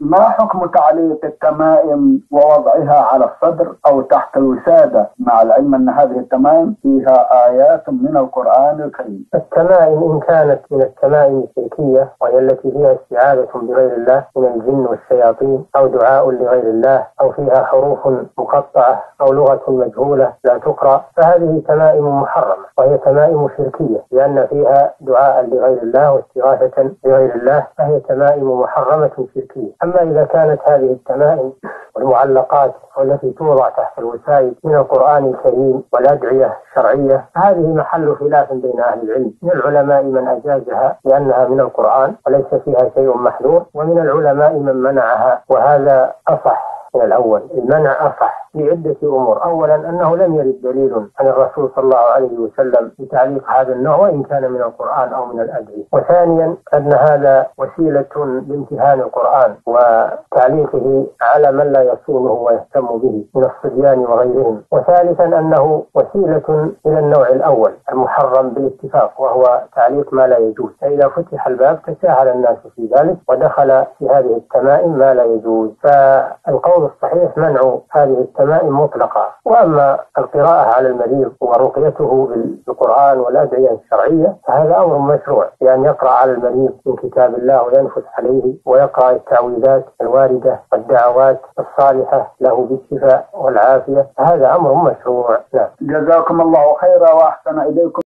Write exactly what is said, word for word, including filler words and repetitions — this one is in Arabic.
ما حكم تعليق التمائم ووضعها على الصدر أو تحت الوسادة، مع العلم أن هذه التمائم فيها آيات من القرآن الكريم؟ التمائم إن كانت من التمائم الشركية وهي التي فيها استعاذة بغير الله من الجن والشياطين أو دعاء لغير الله أو فيها حروف مقطعة أو لغة مجهولة لا تقرأ، فهذه تمائم محرمة وهي تمائم شركية لأن فيها دعاء لغير الله واستغاثة لغير الله، فهي تمائم محرمة شركية. أما إذا كانت هذه التمائم والمعلقات والتي توضع تحت الوسائد من القرآن الكريم والأدعية الشرعية، هذه محل خلاف بين أهل العلم. من العلماء من أجازها لأنها من القرآن وليس فيها شيء محذور، ومن العلماء من منعها، وهذا أصح من الأول. المنع أصح لعدة أمور. أولا أنه لم يرد دليل عن الرسول صلى الله عليه وسلم بتعليق هذا النوع وإن كان من القرآن أو من الأدعية. وثانيا أن هذا وسيلة لامتهان القرآن وتعليقه على من لا يصونه ويهتم به من الصبيان وغيرهم. وثالثا أنه وسيلة إلى النوع الأول المحرم بالاتفاق، وهو تعليق ما لا يجوز. فإذا فتح الباب تساهل الناس في ذلك ودخل في هذه التمائم ما لا يجوز. فالقول الصحيح منع هذه التمائم مطلقة. وأما القراءة على المريض ورقيته بالقرآن والأدعية الشرعية فهذا أمر مشروع، يعني يقرأ على المريض من كتاب الله وينفث عليه ويقرأ التعويذات الواردة والدعوات الصالحة له بالشفاء والعافية، هذا أمر مشروع. لا. جزاكم الله خيرا وأحسن إليكم.